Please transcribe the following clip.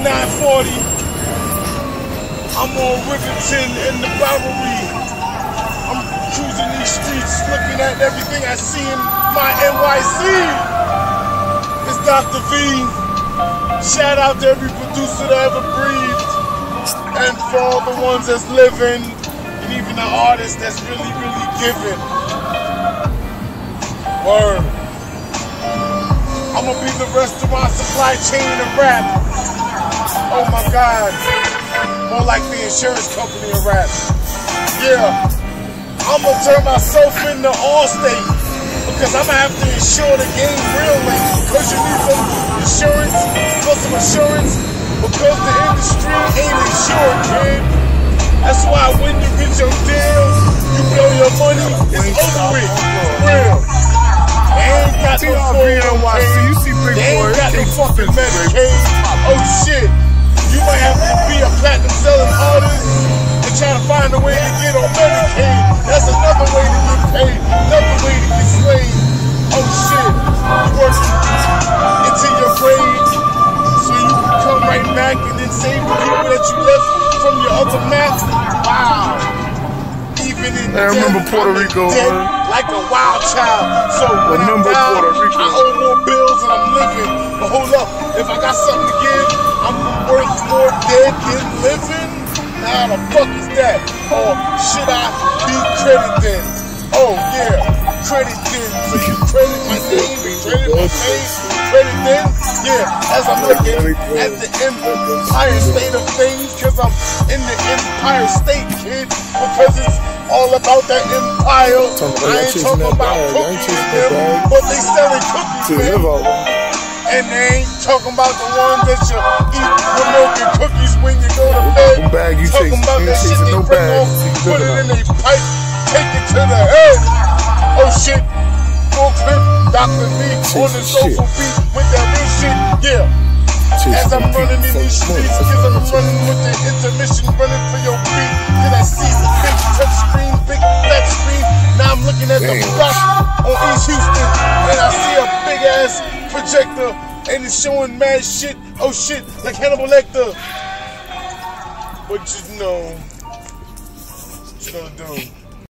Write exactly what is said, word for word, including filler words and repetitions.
nine forty. I'm on Rivington in the Bowery. I'm cruising these streets, looking at everything I see in my N Y C. It's Doctor V. Shout out to every producer that ever breathed, and for all the ones that's living, and even the artists that's really, really giving. Word. I'ma be the restaurant supply chain of rap. Oh my God. More like the insurance company of rap. Yeah. I'ma turn myself into Allstate, because I'ma have to insure the game real late. Because you need some insurance, for some insurance, because the industry ain't insured, kid. That's why when you get your deal, you blow your money, it's over with. Real. They ain't got no four oh one k. You see big They ain't boy, got no they fucking Medicaid. Oh shit. You might have to be a platinum selling artist and try to find a way to get on Medicaid. That's another way to get paid. Another way to get slayed. Oh shit. You working into your grave so you can come right back and then save the people that you left from your other map. Wow. Even in I remember Puerto Rico, man. Like a wild child. So when remember I'm down, Puerto Rico. I owe more bills and I'm living. But hold up, if I got something to give, I'm worth more dead than living? How the fuck is that? Or should I be credited? Oh yeah, credit then. So you credit my name, credit my face, credit then? Yeah, as I'm looking at the Empire State of things, cause I'm in the Empire State, kid. Because it's all about that empire. I ain't talking about cookies with them, but they selling cookies, man. And they ain't talking about the ones that you eat with milk and cookies when you go to bed. Bag you talking chase, about you that shit chasing they no bring bag. off, put it in a pipe, take it to the head. Oh shit, full clip, Doctor V on the sofa beat with that real shit, yeah. As I'm running in these streets, cause I'm running with the intermission, running for your beat. Cause I see the big touch screen, big flat screen. Now I'm looking at the block on East Houston, and I see a big ass projector, and it's showing mad shit. Oh shit, like Hannibal Lecter. But you know, what you gonna do?